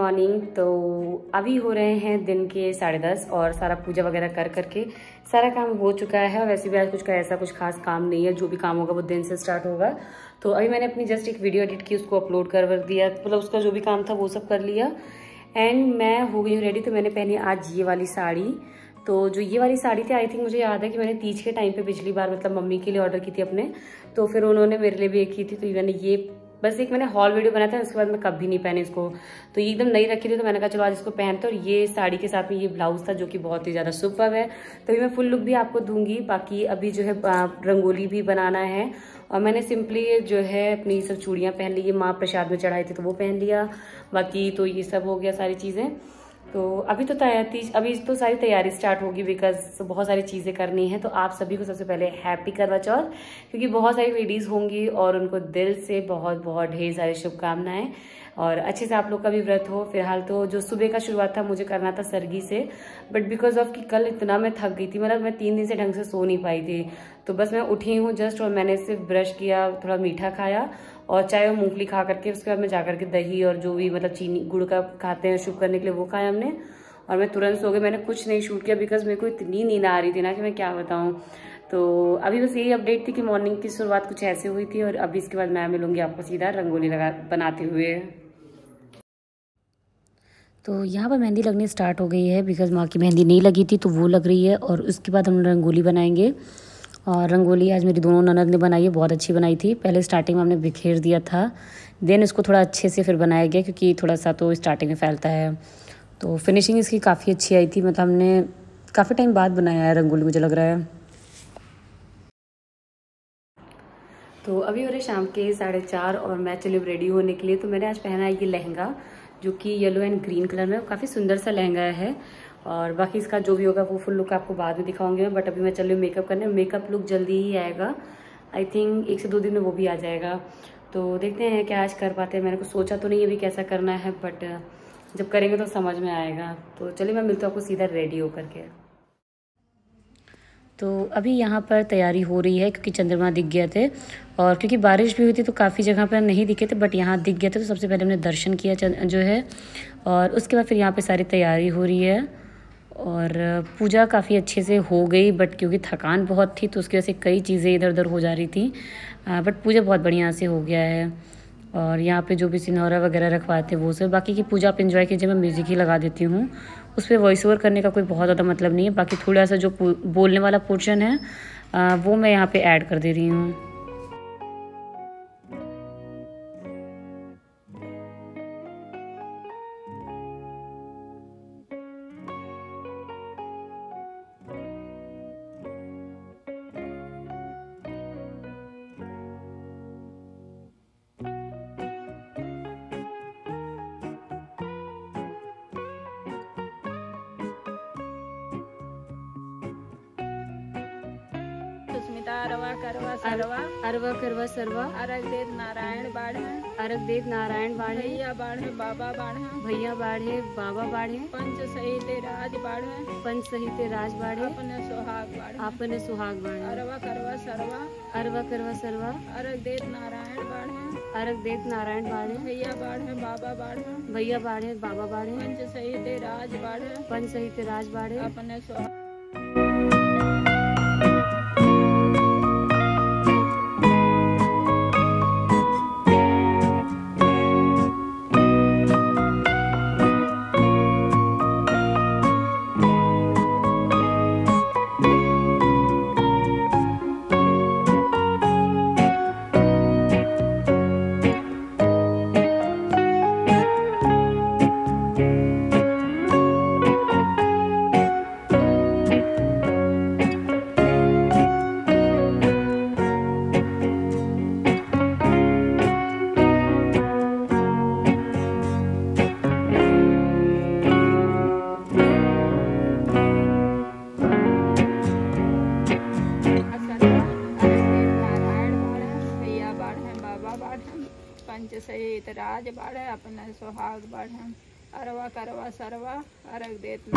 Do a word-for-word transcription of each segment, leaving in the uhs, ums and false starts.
Morning. तो अभी हो रहे हैं दिन के साढ़े दस और सारा पूजा वगैरह कर करके सारा काम हो चुका है। वैसे भी आज कुछ का ऐसा कुछ खास काम नहीं है, जो भी काम होगा वो दिन से स्टार्ट होगा। तो अभी मैंने अपनी जस्ट एक वीडियो एडिट की, उसको अपलोड कर दिया, मतलब उसका जो भी काम था वो सब कर लिया एंड मैं हो गई हूँ रेडी। तो मैंने पहनी आज ये वाली साड़ी। तो जो ये वाली साड़ी थी, आई थिंक मुझे याद है कि मैंने तीज के टाइम पे पिछली बार मतलब मम्मी के लिए ऑर्डर की थी अपने, तो फिर उन्होंने मेरे लिए भी एक की थी। तो मैंने ये बस एक मैंने हॉल वीडियो बनाया था, उसके बाद मैं कभी नहीं पहनी इसको, तो ये एकदम नई रखी थी। तो मैंने कहा चलो आज इसको पहनते। और ये साड़ी के साथ में ये ब्लाउज था जो कि बहुत ही ज़्यादा सुपर्ब है। तो अभी मैं फुल लुक भी आपको दूंगी। बाकी अभी जो है रंगोली भी बनाना है और मैंने सिंपली जो है अपनी सब चूड़ियाँ पहन ली, ये माँ प्रसाद में चढ़ाई थी तो वो पहन लिया। बाकी तो ये सब हो गया सारी चीज़ें। तो अभी तो तैयारी अभी तो सारी तैयारी स्टार्ट होगी, बिकॉज बहुत सारी चीज़ें करनी है। तो आप सभी को सबसे पहले हैप्पी करवा चौथ, क्योंकि बहुत सारी लेडीज़ होंगी और उनको दिल से बहुत बहुत ढेर सारी शुभकामनाएं और अच्छे से आप लोग का भी व्रत हो। फिलहाल तो जो सुबह का शुरुआत था मुझे करना था सरगी से, बट बिकॉज ऑफ कि कल इतना मैं थक गई थी, मतलब मैं तीन दिन से ढंग से सो नहीं पाई थी। तो बस मैं उठी हूँ जस्ट और मैंने सिर्फ ब्रश किया, थोड़ा मीठा खाया और चाय और मूंगफली खा करके उसके बाद मैं जा करके दही और जो भी मतलब चीनी गुड़ का खाते हैं शुभ करने के लिए वो खाया हमने और मैं तुरंत सो गई। मैंने कुछ नहीं शूट किया बिकॉज मेरे को इतनी नींद आ रही थी ना कि मैं क्या बताऊं। तो अभी बस यही अपडेट थी कि मॉर्निंग की शुरुआत कुछ ऐसे हुई थी और अभी इसके बाद मैं मिलूंगी आपको सीधा रंगोली लगा बनाते हुए। तो यहाँ पर मेहंदी लगनी स्टार्ट हो गई है, बिकॉज माँ की मेहंदी नहीं लगी थी तो वो लग रही है और उसके बाद हम रंगोली बनाएंगे। और रंगोली आज मेरी दोनों ननद ने बनाई है, बहुत अच्छी बनाई थी। पहले स्टार्टिंग में हमने बिखेर दिया था, देन इसको थोड़ा अच्छे से फिर बनाया गया, क्योंकि थोड़ा सा तो स्टार्टिंग में फैलता है। तो फिनिशिंग इसकी काफ़ी अच्छी आई थी, मतलब हमने काफ़ी टाइम बाद बनाया है रंगोली, मुझे लग रहा है। तो अभी हो रहे शाम के साढ़े चार और मैं चली रेडी होने के लिए। तो मैंने आज पहना है ये लहंगा जो कि येलो एंड ग्रीन कलर में, काफ़ी सुंदर सा लहंगा है। और बाकी इसका जो भी होगा वो फुल लुक आपको बाद में दिखाऊंगी मैं, बट अभी मैं चल रही हूँ मेकअप करने। मेकअप लुक जल्दी ही आएगा, आई थिंक एक से दो दिन में वो भी आ जाएगा। तो देखते हैं क्या आज कर पाते हैं। मैंने कुछ सोचा तो नहीं अभी कैसा करना है, बट जब करेंगे तो समझ में आएगा। तो चलिए मैं मिलता हूँ आपको सीधा रेडी होकर के। तो अभी यहाँ पर तैयारी हो रही है, क्योंकि चंद्रमा दिख गए थे और क्योंकि बारिश भी हुई थी तो काफ़ी जगह पर नहीं दिखे थे, बट यहाँ दिख गए थे। तो सबसे पहले हमने दर्शन किया जो है, और उसके बाद फिर यहाँ पे सारी तैयारी हो रही है और पूजा काफ़ी अच्छे से हो गई। बट क्योंकि थकान बहुत थी तो उसकी वजह से कई चीज़ें इधर उधर हो जा रही थी, बट पूजा बहुत बढ़िया से हो गया है। और यहाँ पे जो भी सिनौरा वगैरह रखवाते हैं वो सब, बाकी की पूजा आप एंजॉय कीजिए। मैं म्यूज़िक ही लगा देती हूँ, उस पर वॉइस ओवर करने का कोई बहुत ज़्यादा मतलब नहीं है। बाकी थोड़ा सा जो बोलने वाला पोर्शन है वो मैं यहाँ पे ऐड कर दे रही हूँ। अरवा करवा सरवा अरवा करवा सरवा अरग देव नारायण बाढ़े अरग देव नारायण बाढ़े भैया बाढ़े बाबा बाढ़े भैया बाढ़े बाबा बाढ़े पंच सहित राज बाढ़े पंच सहित राज बाढ़े अपने सुहाग बाढ़े अपने सुहाग बाढ़े अरवा करवा सरवा अरवा करवा सरवा अरग देव नारायण बाढ़े अरग देव नारायण बाढ़े भैया बाढ़े बाबा बाढ़े भैया बाढ़े बाबा बाढ़े पंच सहित राज बाढ़े पंच सहित राज बाढ़े अपने सुहाग। पंच सहित राज बाढ़े अपने सुहाग बाढ़े अरवा करवा सरवा अरग देत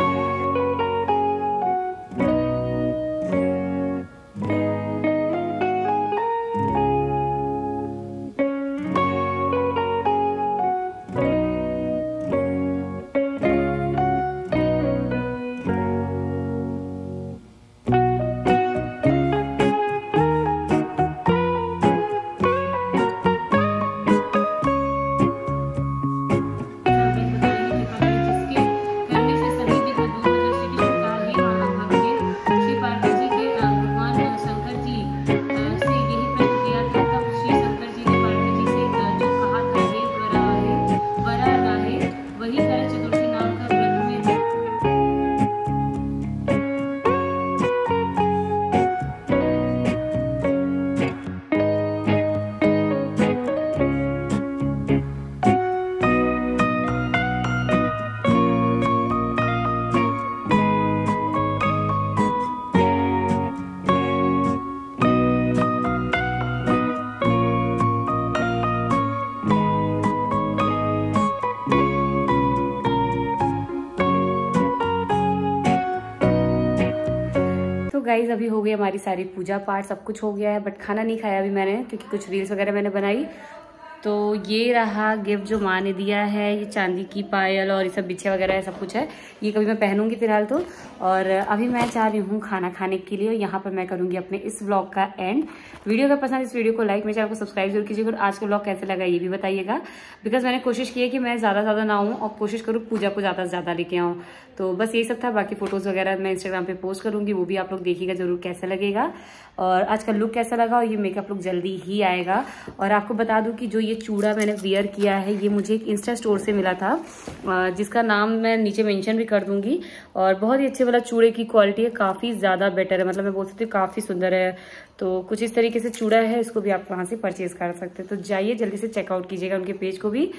गाइज अभी हो गई हमारी सारी पूजा पाठ, सब कुछ हो गया है, बट खाना नहीं खाया अभी मैंने, क्योंकि कुछ रील्स वगैरह मैंने बनाई। तो ये रहा गिफ्ट जो माँ ने दिया है, ये चांदी की पायल और ये सब बिछे वगैरह है, सब कुछ है। ये कभी मैं पहनूंगी फिलहाल तो। और अभी मैं जा रही हूँ खाना खाने के लिए, यहाँ पर मैं करूँगी अपने इस व्लॉग का एंड। वीडियो अगर पसंद इस वीडियो को लाइक, मेरे चैनल को सब्सक्राइब जरूर कीजिएगा। और आज का व्लॉग कैसे लगा ये भी बताइएगा, बिकॉज मैंने कोशिश की है कि मैं ज़्यादा ज़्यादा ना आऊँ और कोशिश करूँ पूजा को ज़्यादा से ज़्यादा लेके आऊँ। तो बस यही सब था। बाकी फोटोज़ वगैरह मैं इंस्टाग्राम पे पोस्ट करूँगी, वो भी आप लोग देखिएगा जरूर कैसा लगेगा और आज का लुक कैसा लगा। और ये मेकअप लुक जल्दी ही आएगा। और आपको बता दूं कि जो ये चूड़ा मैंने वियर किया है, ये मुझे एक इंस्टा स्टोर से मिला था, जिसका नाम मैं नीचे मेंशन भी कर दूंगी। और बहुत ही अच्छे वाला चूड़े की क्वालिटी है, काफ़ी ज़्यादा बेटर है, मतलब मैं बोल सकती हूँ काफ़ी सुंदर है। तो कुछ इस तरीके से चूड़ा है, इसको भी आप वहाँ से परचेज कर सकते हैं। तो जाइए जल्दी से चेकआउट कीजिएगा उनके पेज को भी।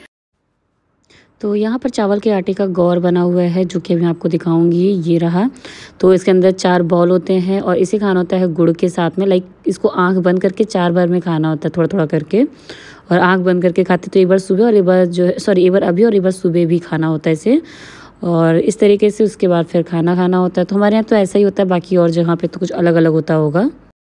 तो यहाँ पर चावल के आटे का गौर बना हुआ है, जो कि मैं आपको दिखाऊंगी। ये रहा। तो इसके अंदर चार बॉल होते हैं और इसे खाना होता है गुड़ के साथ में। लाइक इसको आंख बंद करके चार बार में खाना होता है, थोड़ा थोड़ा करके। और आंख बंद करके खाते तो एक बार सुबह और एक बार जो है सॉरी एक बार अभी और एक बार सुबह भी खाना होता है इसे। और इस तरीके से उसके बाद फिर खाना खाना होता है। तो हमारे यहाँ तो ऐसा ही होता है, बाकी और जगह पे तो कुछ अलग अलग होता होगा।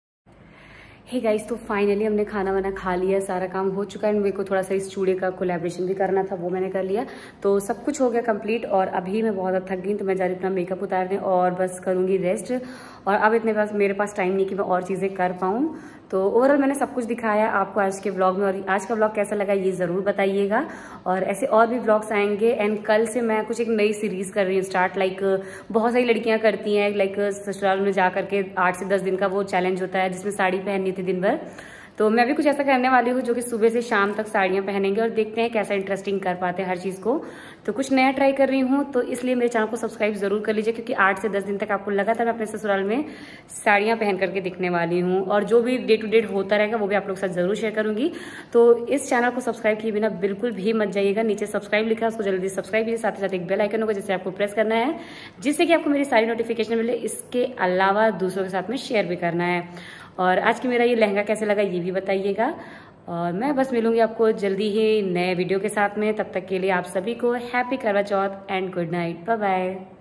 हे गाइस, तो फाइनली हमने खाना वाना खा लिया, सारा काम हो चुका है। मेरे को थोड़ा सा इस चूड़े का कोलैबोरेशन भी करना था, वो मैंने कर लिया। तो सब कुछ हो गया कंप्लीट। और अभी मैं बहुत ज़्यादा थक गई, तो मैं जा रही अपना मेकअप उतारने और बस करूँगी रेस्ट। और अब इतने पास मेरे पास टाइम नहीं कि मैं और चीज़ें कर पाऊँ। तो ओवरऑल मैंने सब कुछ दिखाया आपको आज के व्लॉग में। और आज का व्लॉग कैसा लगा ये ज़रूर बताइएगा। और ऐसे और भी व्लॉग्स आएंगे। एंड कल से मैं कुछ एक नई सीरीज़ कर रही हूँ स्टार्ट। लाइक बहुत सारी लड़कियाँ करती हैं, लाइक ससुराल में जा करके आठ से दस दिन का वो चैलेंज होता है, जिसमें साड़ी पहननी थी दिन भर। तो मैं भी कुछ ऐसा करने वाली हूँ, जो कि सुबह से शाम तक साड़ियाँ पहनेंगे और देखते हैं कैसा इंटरेस्टिंग कर पाते हैं हर चीज़ को। तो कुछ नया ट्राई कर रही हूँ, तो इसलिए मेरे चैनल को सब्सक्राइब जरूर कर लीजिए, क्योंकि आठ से दस दिन तक आपको लगातार मैं अपने ससुराल में साड़ियाँ पहन करके दिखने वाली हूँ। और जो भी डे टू डे होता रहेगा वो भी आप लोग के साथ जरूर शेयर करूँगी। तो इस चैनल को सब्सक्राइब किए बिना बिल्कुल भी मत जाइएगा। नीचे सब्सक्राइब लिखा है, उसको जल्दी सब्सक्राइब कीजिए। साथ ही साथ एक बेल आइकन होगा जिसे आपको प्रेस करना है, जिससे कि आपको मेरी सारी नोटिफिकेशन मिले। इसके अलावा दूसरों के साथ में शेयर भी करना है। और आज की मेरा ये लहंगा कैसे लगा ये भी बताइएगा। और मैं बस मिलूंगी आपको जल्दी ही नए वीडियो के साथ में। तब तक के लिए आप सभी को happy Karva Chauth and good night. Bye bye.